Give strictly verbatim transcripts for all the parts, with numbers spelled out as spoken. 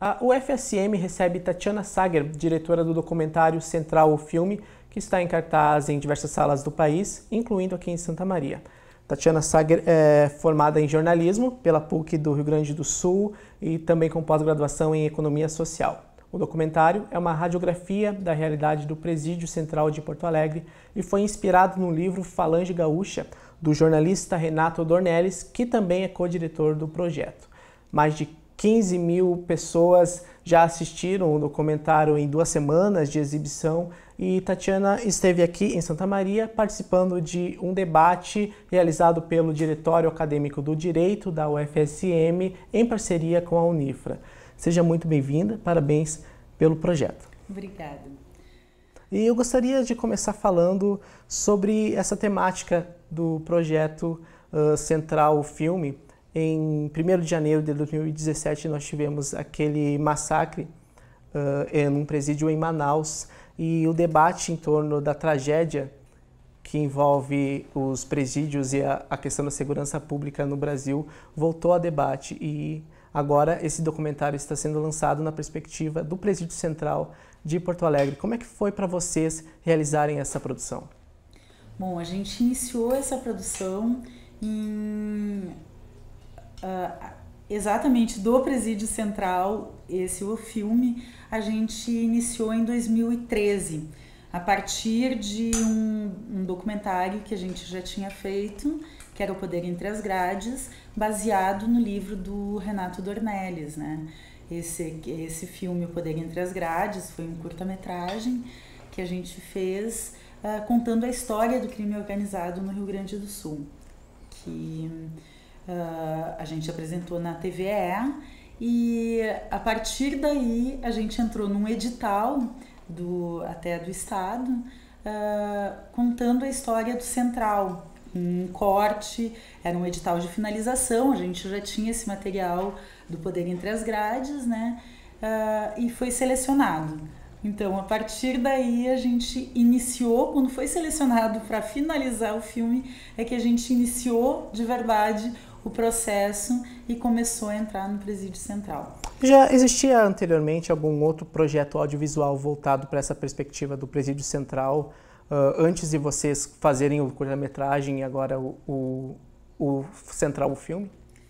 A U F S M recebe Tatiana Sager, diretora do documentário Central, o Filme, que está em cartaz em diversas salas do país, incluindo aqui em Santa Maria. Tatiana Sager é formada em jornalismo pela P U C do Rio Grande do Sul e também com pós-graduação em economia social. O documentário é uma radiografia da realidade do Presídio Central de Porto Alegre e foi inspirado no livro Falange Gaúcha, do jornalista Renato Dornelles, que também é co-diretor do projeto. Mais de quinze mil pessoas já assistiram o documentário em duas semanas de exibição e Tatiana esteve aqui em Santa Maria participando de um debate realizado pelo Diretório Acadêmico do Direito da U F S M em parceria com a Unifra. Seja muito bem-vinda, parabéns pelo projeto. Obrigada. E eu gostaria de começar falando sobre essa temática do projeto uh, Central, o Filme. Em primeiro de janeiro de dois mil e dezessete, nós tivemos aquele massacre uh, em um presídio em Manaus e o debate em torno da tragédia que envolve os presídios e a, a questão da segurança pública no Brasil voltou a debate e agora esse documentário está sendo lançado na perspectiva do Presídio Central de Porto Alegre. Como é que foi para vocês realizarem essa produção? Bom, a gente iniciou essa produção em, uh, exatamente do Presídio Central, esse o filme, a gente iniciou em dois mil e treze, a partir de um, um documentário que a gente já tinha feito, que era O Poder Entre as Grades, baseado no livro do Renato Dornelles, né? Esse, esse filme, O Poder Entre as Grades, foi um curta-metragem que a gente fez uh, contando a história do crime organizado no Rio Grande do Sul, que uh, a gente apresentou na T V E e a partir daí a gente entrou num edital do, até do Estado, uh, contando a história do Central, um corte, era um edital de finalização, a gente já tinha esse material do Poder Entre as Grades, né? Uh, e foi selecionado. Então, a partir daí, a gente iniciou, quando foi selecionado para finalizar o filme, é que a gente iniciou de verdade o processo e começou a entrar no Presídio Central. Já existia anteriormente algum outro projeto audiovisual voltado para essa perspectiva do Presídio Central, uh, antes de vocês fazerem o curta-metragem e agora o, o, o Central, o Filme?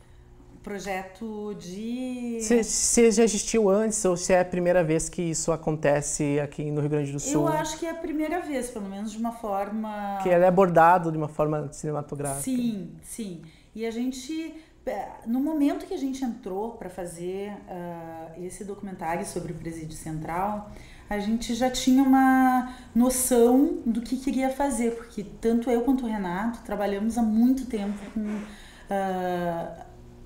Projeto de... Se, se já existiu antes ou se é a primeira vez que isso acontece aqui no Rio Grande do Sul? Eu acho que é a primeira vez, pelo menos de uma forma... Que ele é abordado de uma forma cinematográfica. Sim, sim. E a gente, no momento que a gente entrou para fazer uh, esse documentário sobre o Presídio Central, a gente já tinha uma noção do que queria fazer, porque tanto eu quanto o Renato trabalhamos há muito tempo com... Uh,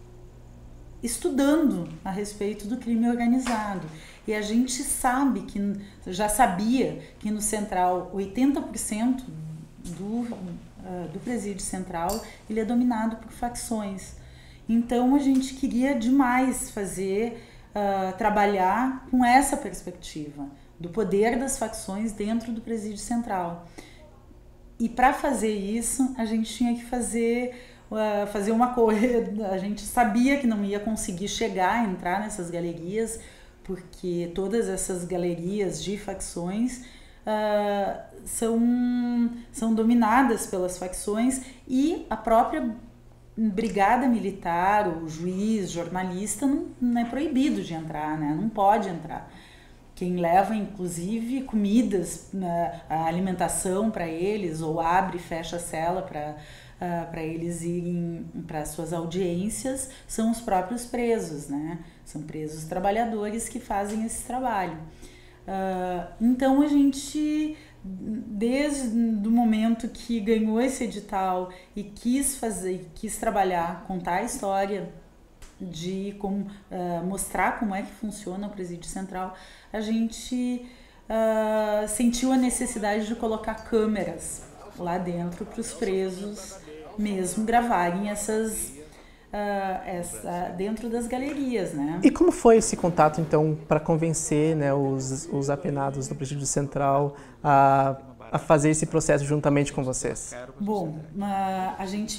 estudando a respeito do crime organizado. E a gente sabe, que já sabia que no Central oitenta por cento do, uh, do Presídio Central ele é dominado por facções. Então a gente queria demais fazer, uh, trabalhar com essa perspectiva do poder das facções dentro do Presídio Central. E para fazer isso, a gente tinha que fazer... Uh, fazer uma coisa, a gente sabia que não ia conseguir chegar, entrar nessas galerias, porque todas essas galerias de facções uh, são, são dominadas pelas facções e a própria brigada militar, o juiz, jornalista, não, não é proibido de entrar, né? Não pode entrar. Quem leva, inclusive, comidas, uh, a alimentação para eles, ou abre e fecha a cela para Uh, para eles irem para suas audiências, são os próprios presos, né? São presos trabalhadores que fazem esse trabalho. Uh, então a gente, desde o momento que ganhou esse edital e quis fazer, quis trabalhar, contar a história de como uh, mostrar como é que funciona o Presídio Central, a gente uh, sentiu a necessidade de colocar câmeras lá dentro para os presos mesmo gravarem essas uh, essa, dentro das galerias, né? E como foi esse contato então para convencer, né, os, os apenados do Presídio Central a, a fazer esse processo juntamente com vocês? Bom, uh, a gente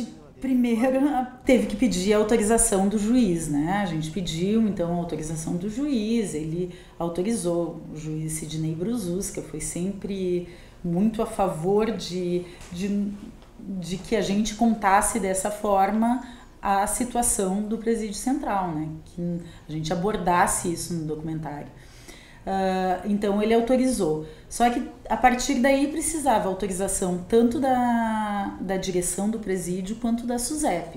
Primeiro, teve que pedir a autorização do juiz, né? A gente pediu, então, a autorização do juiz, ele autorizou, o juiz Sidney Bruzus, que foi sempre muito a favor de, de, de que a gente contasse dessa forma a situação do Presídio Central, né? Que a gente abordasse isso no documentário. Uh, então ele autorizou, só que a partir daí precisava autorização tanto da, da direção do presídio quanto da SUSEP,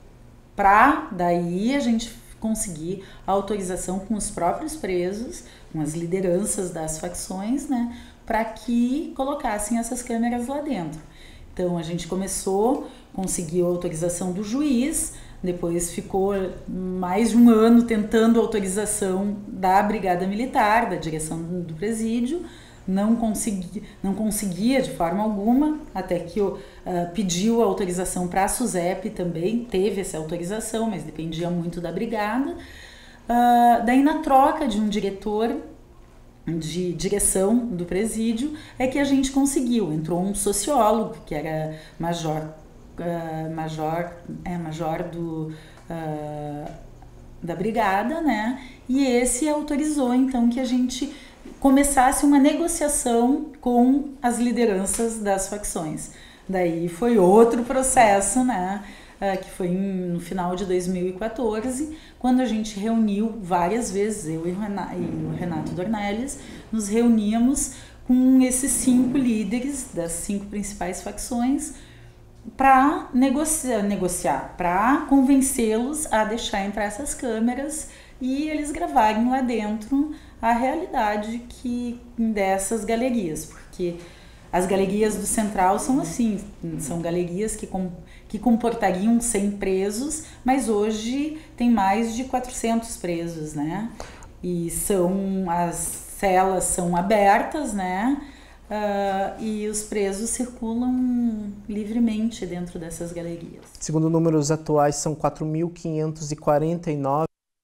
para daí a gente conseguir a autorização com os próprios presos, com as lideranças das facções, né, para que colocassem essas câmeras lá dentro. Então a gente começou, conseguiu a autorização do juiz. Depois ficou mais de um ano tentando a autorização da Brigada Militar, da direção do presídio, não, consegui, não conseguia de forma alguma, até que uh, pediu a autorização para a SUSEP também, teve essa autorização, mas dependia muito da Brigada. Uh, daí, na troca de um diretor de direção do presídio, é que a gente conseguiu. Entrou um sociólogo, que era major Uh, major, é, major do, uh, da brigada, né? E esse autorizou, então, que a gente começasse uma negociação com as lideranças das facções. Daí foi outro processo, né? Uh, que foi em, no final de dois mil e quatorze, quando a gente reuniu várias vezes, eu e o Renato, e o Renato Dornelles, nos reuníamos com esses cinco líderes das cinco principais facções, para negociar, negociar para convencê-los a deixar entrar essas câmeras e eles gravarem lá dentro a realidade que, dessas galerias, porque as galerias do Central são assim, são galerias que, com, que comportariam cem presos, mas hoje tem mais de quatrocentos presos, né? E são, as celas são abertas, né? Uh, e os presos circulam livremente dentro dessas galerias. Segundo números atuais, são quatro mil quinhentos e quarenta e nove,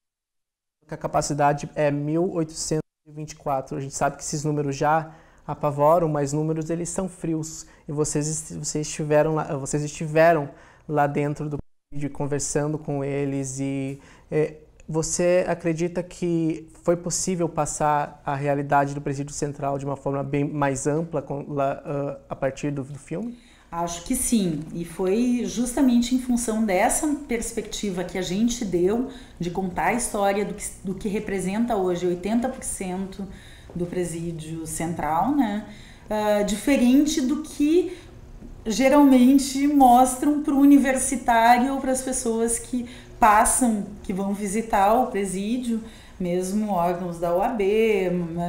a capacidade é mil oitocentos e vinte e quatro. A gente sabe que esses números já apavoram, mas números eles são frios. E vocês, vocês, estiveram, lá, vocês estiveram lá dentro do presídio conversando com eles e... É, você acredita que foi possível passar a realidade do Presídio Central de uma forma bem mais ampla com, lá, uh, a partir do, do filme? Acho que sim, e foi justamente em função dessa perspectiva que a gente deu de contar a história do que, do que representa hoje oitenta por cento do Presídio Central, né? Uh, diferente do que geralmente mostram para o universitário ou para as pessoas que passam, que vão visitar o presídio, mesmo órgãos da O A B,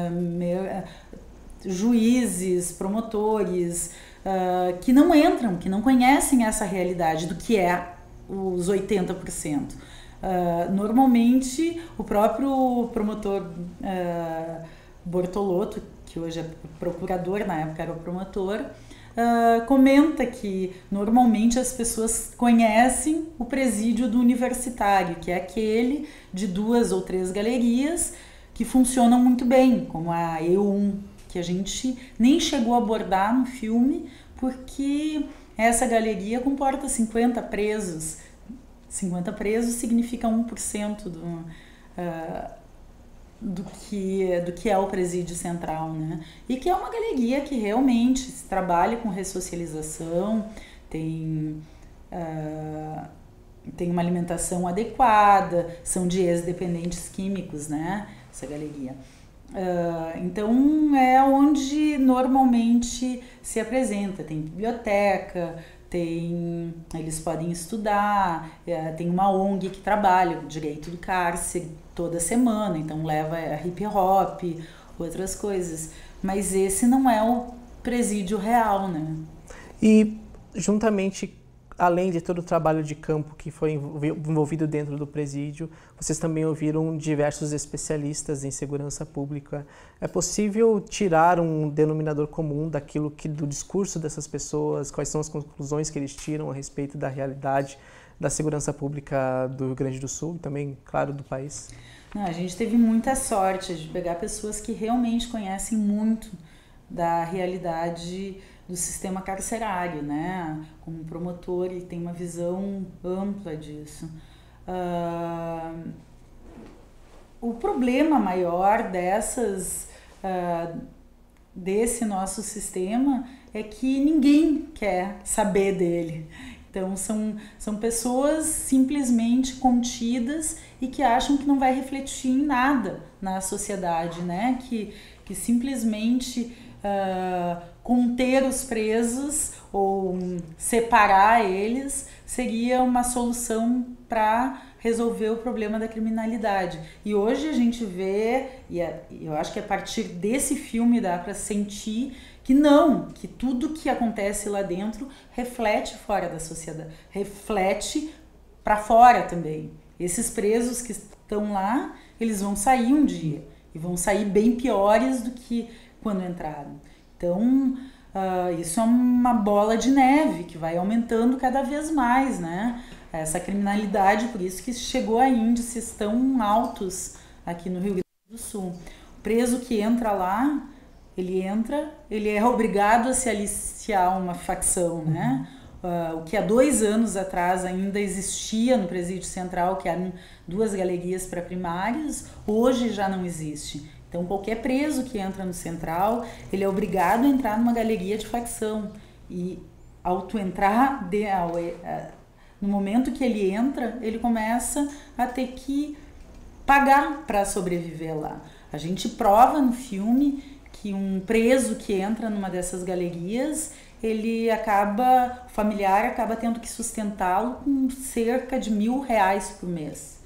juízes, promotores, uh, que não entram, que não conhecem essa realidade do que é os oitenta por cento. Uh, normalmente, o próprio promotor uh, Bortolotto, que hoje é procurador, na época era o promotor, Uh, comenta que normalmente as pessoas conhecem o presídio do universitário, que é aquele de duas ou três galerias que funcionam muito bem, como a E um, que a gente nem chegou a abordar no filme, porque essa galeria comporta cinquenta presos. cinquenta presos significa um por cento do... Uh, do que, do que é o Presídio Central, né? E que é uma galeria que realmente se trabalha com ressocialização, tem, uh, tem uma alimentação adequada, são de ex-dependentes químicos, né? Essa galeria. Uh, então é onde normalmente se apresenta, tem biblioteca, tem, eles podem estudar, é, tem uma O N G que trabalha o direito do cárcere toda semana, então leva hip hop, outras coisas, mas esse não é o presídio real, né? E juntamente, além de todo o trabalho de campo que foi envolvido dentro do presídio, vocês também ouviram diversos especialistas em segurança pública. É possível tirar um denominador comum daquilo que, do discurso dessas pessoas, quais são as conclusões que eles tiram a respeito da realidade da segurança pública do Rio Grande do Sul e também, claro, do país? Não, a gente teve muita sorte de pegar pessoas que realmente conhecem muito da realidade do sistema carcerário, né? Como promotor, ele tem uma visão ampla disso. Uh, o problema maior dessas, uh, desse nosso sistema é que ninguém quer saber dele. Então, são, são pessoas simplesmente contidas e que acham que não vai refletir em nada na sociedade, né? Que, que simplesmente uh, conter os presos ou separar eles seria uma solução para resolver o problema da criminalidade. E hoje a gente vê, e eu acho que a partir desse filme dá para sentir que não, que tudo que acontece lá dentro reflete fora da sociedade, reflete para fora também. Esses presos que estão lá, eles vão sair um dia e vão sair bem piores do que quando entraram. Então, uh, isso é uma bola de neve que vai aumentando cada vez mais, né? Essa criminalidade, por isso que chegou a índices tão altos aqui no Rio Grande do Sul. O preso que entra lá, ele entra, ele é obrigado a se aliciar a uma facção, né? Uh, o que há dois anos atrás ainda existia no Presídio Central, que eram duas galerias para primários, hoje já não existe. Então, qualquer preso que entra no Central, ele é obrigado a entrar numa galeria de facção. E ao tu entrar, de, ao, uh, no momento que ele entra, ele começa a ter que pagar para sobreviver lá. A gente prova no filme que um preso que entra numa dessas galerias, ele acaba, o familiar acaba tendo que sustentá-lo com cerca de mil reais por mês.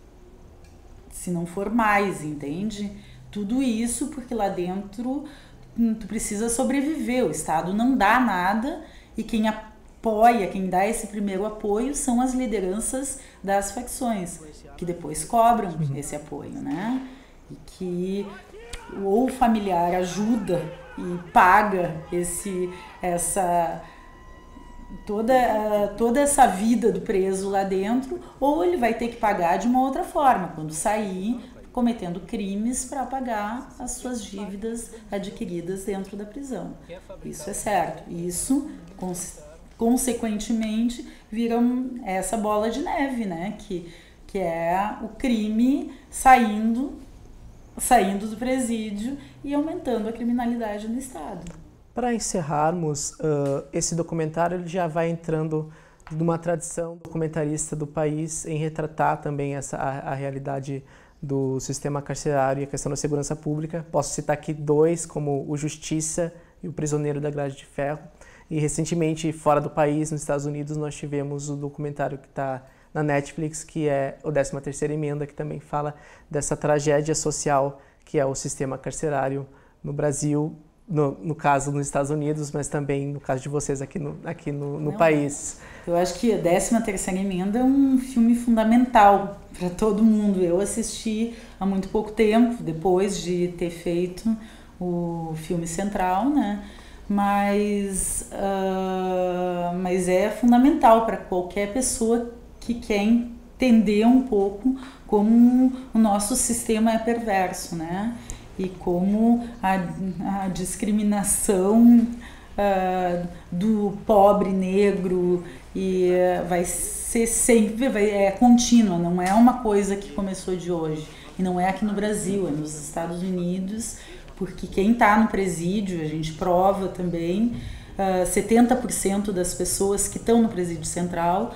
Se não for mais, entende? Tudo isso porque lá dentro tu precisa sobreviver, o Estado não dá nada e quem apoia, quem dá esse primeiro apoio são as lideranças das facções, que depois cobram esse apoio, né? E que ou o familiar ajuda e paga esse, essa, toda, toda essa vida do preso lá dentro, ou ele vai ter que pagar de uma outra forma, quando sair cometendo crimes para pagar as suas dívidas adquiridas dentro da prisão. Isso é certo. Isso, consequentemente, vira essa bola de neve, né? Que, que é o crime saindo saindo do presídio e aumentando a criminalidade no estado. Para encerrarmos, uh, esse documentário ele já vai entrando numa tradição documentarista do país em retratar também essa, a, a realidade do sistema carcerário e a questão da segurança pública. Posso citar aqui dois, como o Justiça e o Prisioneiro da Grade de Ferro. E recentemente, fora do país, nos Estados Unidos, nós tivemos o documentário que está na Netflix, que é o décima terceira Emenda, que também fala dessa tragédia social que é o sistema carcerário no Brasil, no, no caso nos Estados Unidos, mas também no caso de vocês aqui no, aqui no, no Não, país. Eu acho que a décima terceira Emenda é um filme fundamental para todo mundo. Eu assisti há muito pouco tempo, depois de ter feito o filme Central, né? Mas, uh, mas é fundamental para qualquer pessoa que quer entender um pouco como o nosso sistema é perverso, né? E como a, a discriminação uh, do pobre negro e, uh, vai ser sempre, vai, é contínua, não é uma coisa que começou de hoje. E não é aqui no Brasil, é nos Estados Unidos, porque quem está no presídio, a gente prova também, uh, setenta por cento das pessoas que estão no presídio central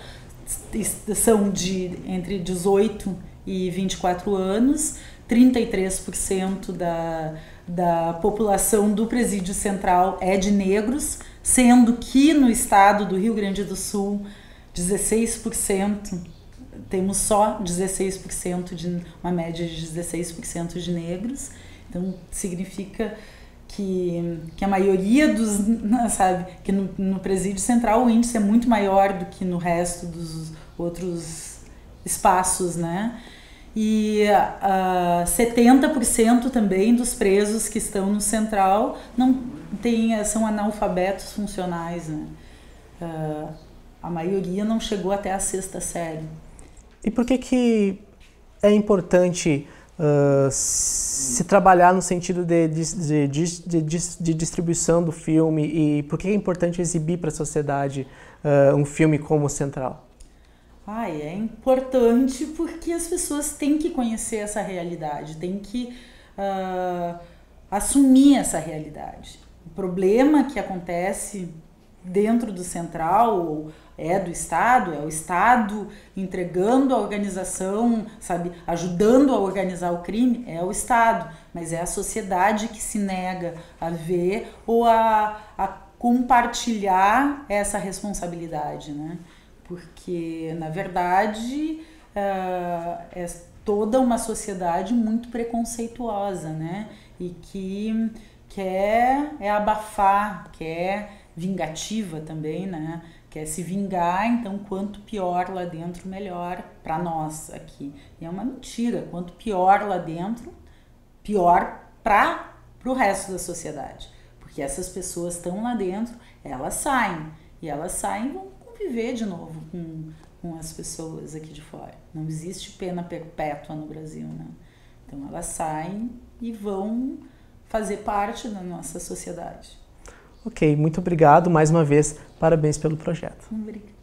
são de entre dezoito e vinte e quatro anos, trinta e três por cento da, da população do presídio central é de negros, sendo que no estado do Rio Grande do Sul, dezesseis por cento, temos só dezesseis por cento, de uma média de dezesseis por cento de negros. Então, significa que, que a maioria dos, sabe, que no, no presídio central o índice é muito maior do que no resto dos outros espaços, né? E uh, setenta por cento também dos presos que estão no central não tem, são analfabetos funcionais, né? Uh, a maioria não chegou até a sexta série. E por que que é importante uh, se trabalhar no sentido de, de, de, de, de distribuição do filme e por que é importante exibir para a sociedade uh, um filme como Central? Ah, é importante porque as pessoas têm que conhecer essa realidade, têm que uh, assumir essa realidade. O problema que acontece dentro do Central é do Estado, é o Estado entregando a organização, sabe, ajudando a organizar o crime, é o Estado, mas é a sociedade que se nega a ver ou a, a compartilhar essa responsabilidade, né? Porque, na verdade, uh, é toda uma sociedade muito preconceituosa, né? E que quer é abafar, quer vingativa também, né? Quer se vingar, então quanto pior lá dentro, melhor para nós aqui. E é uma mentira, quanto pior lá dentro, pior para o resto da sociedade. Porque essas pessoas estão lá dentro, elas saem, e elas saem e vão conviver de novo com, com as pessoas aqui de fora. Não existe pena perpétua no Brasil, né? Então elas saem e vão fazer parte da nossa sociedade. Ok, muito obrigado mais uma vez, parabéns pelo projeto. Obrigada.